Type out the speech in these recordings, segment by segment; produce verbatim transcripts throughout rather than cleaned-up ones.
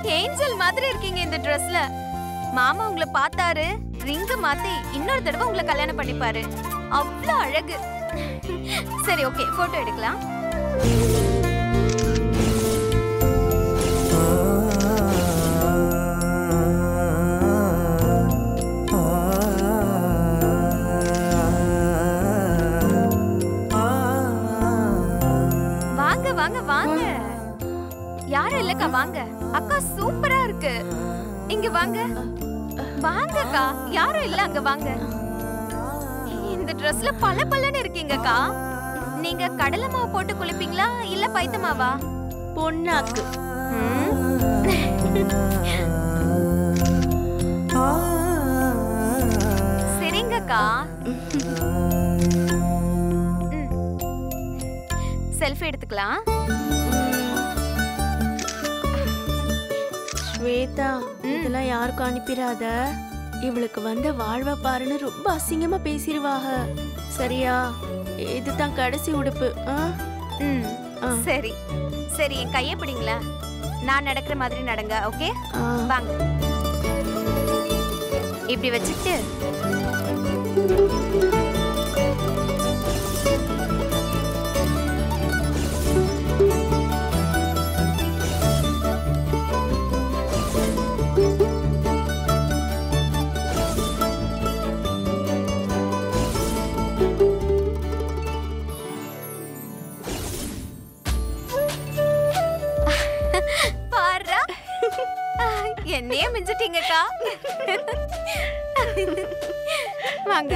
Angel மாதிரி இருக்கீங்க இந்த ட்ரெஸ்ல. மாமா உங்களை பார்த்தாரு, ரிங்க மாத்தி இன்னொரு தடவை உங்களை கல்யாணம் பண்ணிப்பாரு. அவ்வளவு அழகு. சரி ஓகே, போட்டோ எடுக்கலாம். வாங்க வாங்க வாங்க. யாரும் இல்லக்கா, வாங்க. அக்கா சூப்பரா இருக்கு. இங்க வாங்க வாங்கக்கா. யாரும் இல்ல, அங்க வாங்க. இந்த ட்ரெஸ்ல பல பலன்னு இருக்கீங்கக்கா. நீங்க கடலை மாவு போட்டு குளிப்பீங்களா இல்ல பைத்தமாவா? பொன்னாக்கு. சரிங்கக்கா. செல்ஃபி எடுத்துக்கலாம். ஸ்வேதா, இதெல்லாம் யாருக்கும் அனுப்பிடாத. இவளுக்கு வந்த வாழ்வ பாருன்னு ரொம்ப அசிங்கமா பேசிடுவாங்க. சரியா? இதுதான் கடைசி உடுப்பு. சரி சரி, என் கையை பிடிங்களா. நான் நடக்கிற மாதிரி நடங்க. ஓகே வாங்க. இப்படி வச்சுட்டு என்னையே மிஞ்சிட்டீங்கக்கா. வாங்க.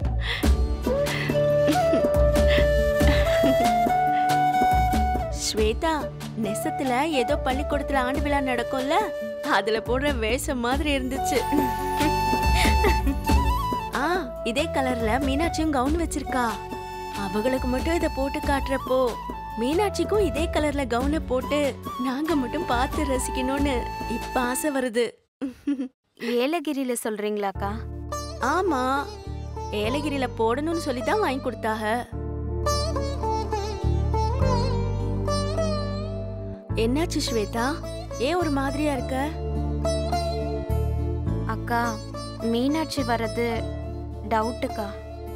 ஸ்வேதா, நெசத்துல ஏதோ பள்ளிக்கூடத்துல ஆண்டு விழா நடக்கும்ல, அதுல போடுற வேஷம் மாதிரி இருந்துச்சு. ஆ, இதே கலர்ல மீனாட்சியும் கவுன் வச்சிருக்கா. அவங்களுக்கு மட்டும் இத போட்டு காட்டுறப்போ மீனாட்சிக்கும் இதே கலர்ல கவுனை போட்டு நாங்க மட்டும் பார்த்து ரசிக்கணும்னு இப்ப ஆசை வருது. ஏலகிரியில சொல்றீங்களாக்கா? ஆமா, ஏலகிரியில போடணும்னு சொல்லிதான் வாங்கி கொடுத்தாக. என்னாச்சு ஸ்வேதா, ஏன் ஒரு மாதிரியா இருக்க? அக்கா, மீனாட்சி வர்றது டவுட்டுக்கா.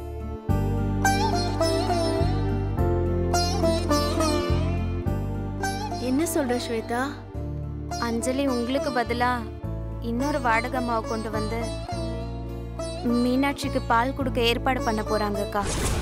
என்ன சொல்ற ஸ்வேதா? அஞ்சலி உங்களுக்கு பதிலா இன்னொரு வாடகை அம்மாவை கொண்டு வந்து மீனாட்சிக்கு பால் கொடுக்க ஏற்பாடு பண்ண போறாங்கக்கா.